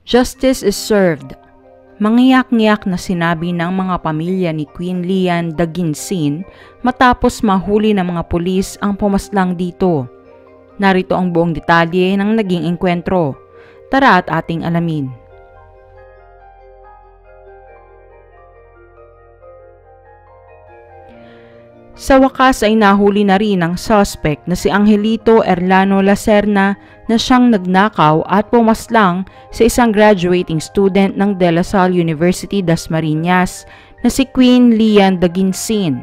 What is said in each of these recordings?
Justice is served. Mangiyak-ngiyak na sinabi ng mga pamilya ni Queen Lian Daginsin matapos mahuli ng mga pulis ang pumaslang dito. Narito ang buong detalye ng naging engkwentro. Tara at ating alamin. Sa wakas ay nahuli na rin ang suspect na si Angelito Erlano Lacerna na siyang nagnakaw at pumaslang sa isang graduating student ng De La Salle University Dasmariñas na si Queen Lian Daginsin.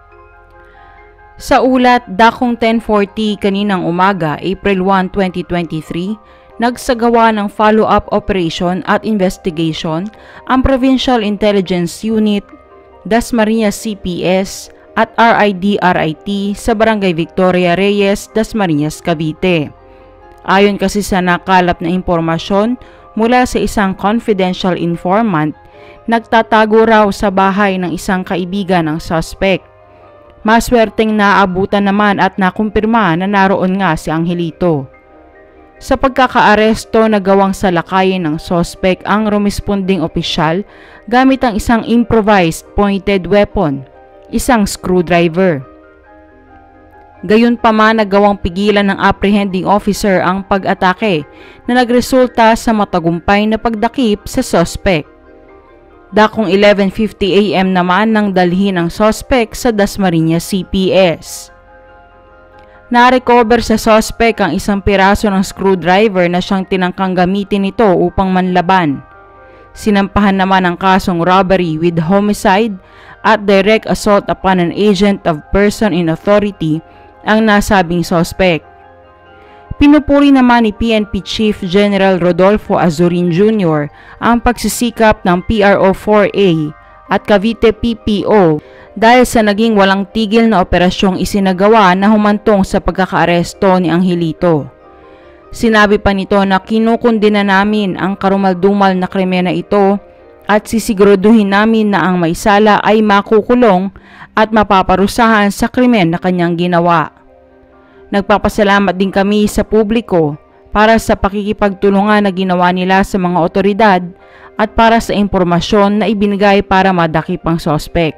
Sa ulat, dakong 10:40 kaninang umaga, April 1, 2023, nagsagawa ng follow-up operation at investigation ang Provincial Intelligence Unit, Dasmariñas CPS, at RIDRIT sa Barangay Victoria Reyes, Dasmariñas, Cavite. Ayon kasi sa nakalap na impormasyon mula sa isang confidential informant, nagtatago raw sa bahay ng isang kaibigan ng suspect. Maswerteng naabutan naman at nakumpirma na naroon nga si Angelito. Sa pagkakaaresto na gawang salakayin ng suspect ang rumesponding opisyal gamit ang isang improvised pointed weapon, isang screwdriver. Gayunpaman nagawang pigilan ng apprehending officer ang pag-atake na nagresulta sa matagumpay na pagdakip sa suspect. Dakong 11:50 AM naman nang dalhin ang suspect sa Dasmariñas CPS. Na-recover sa suspect ang isang piraso ng screwdriver na siyang tinangkang gamitin nito upang manlaban. Sinampahan naman ang kasong robbery with homicide at direct assault upon an agent of person in authority ang nasabing suspect. Pinupuri naman ni PNP Chief General Rodolfo Azurin Jr. ang pagsisikap ng PRO-4A at Cavite PPO dahil sa naging walang tigil na operasyong isinagawa na humantong sa pagkakaaresto ni Angelito. Sinabi pa nito na kinukundina namin ang karumaldumal na krimen na ito at sisiguraduhin namin na ang may sala ay makukulong at mapaparusahan sa krimen na kanyang ginawa. Nagpapasalamat din kami sa publiko para sa pakikipagtulungan na ginawa nila sa mga otoridad at para sa impormasyon na ibinigay para madakip ang suspect.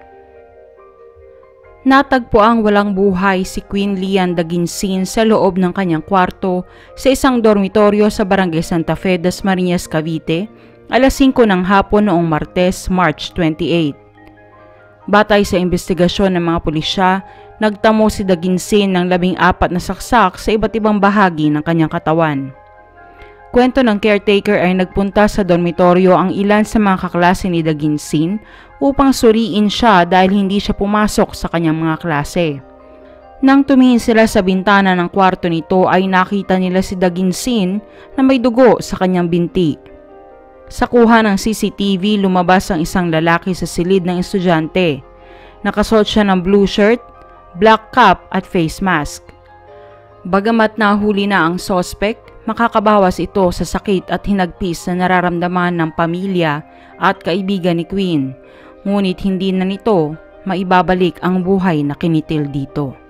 Natagpo ang walang buhay si Queen Lian Daginsin sa loob ng kanyang kwarto sa isang dormitoryo sa Barangay Santa Fe, Dasmariñas, Cavite, alas 5 ng hapon noong Martes, March 28. Batay sa investigasyon ng mga pulisya, nagtamo si Daginsin ng 14 na saksak sa iba't ibang bahagi ng kanyang katawan. Kwento ng caretaker ay nagpunta sa dormitoryo ang ilan sa mga kaklase ni Daginsin upang suriin siya dahil hindi siya pumasok sa kanyang mga klase. Nang tumingin sila sa bintana ng kwarto nito ay nakita nila si Daginsin na may dugo sa kanyang binti. Sa kuha ng CCTV, lumabas ang isang lalaki sa silid ng estudyante. Nakasuot siya ng blue shirt, black cap at face mask. Bagamat nahuli na ang suspect, makakabawas ito sa sakit at hinagpis na nararamdaman ng pamilya at kaibigan ni Queen. Ngunit hindi na nito maibabalik ang buhay na kinitil dito.